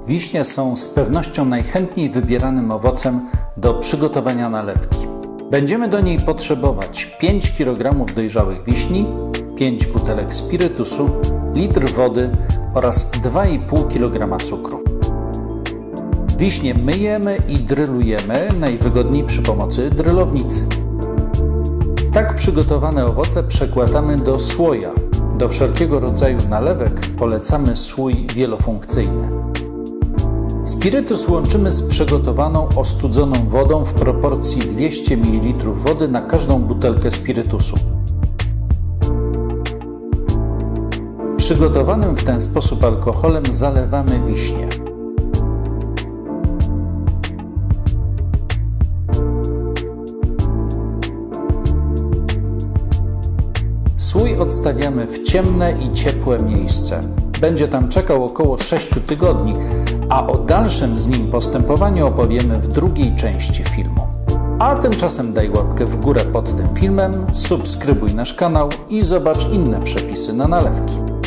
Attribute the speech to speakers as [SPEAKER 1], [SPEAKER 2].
[SPEAKER 1] Wiśnie są z pewnością najchętniej wybieranym owocem do przygotowania nalewki. Będziemy do niej potrzebować 5 kg dojrzałych wiśni, 5 butelek spirytusu, litr wody oraz 2,5 kg cukru. Wiśnie myjemy i drylujemy, najwygodniej przy pomocy drylownicy. Tak przygotowane owoce przekładamy do słoja. Do wszelkiego rodzaju nalewek polecamy słój wielofunkcyjny. Spirytus łączymy z przygotowaną, ostudzoną wodą w proporcji 200 ml wody na każdą butelkę spirytusu. Przygotowanym w ten sposób alkoholem zalewamy wiśnie. Słój odstawiamy w ciemne i ciepłe miejsce. Będzie tam czekał około 6 tygodni, a o dalszym z nim postępowaniu opowiemy w drugiej części filmu. A tymczasem daj łapkę w górę pod tym filmem, subskrybuj nasz kanał i zobacz inne przepisy na nalewki.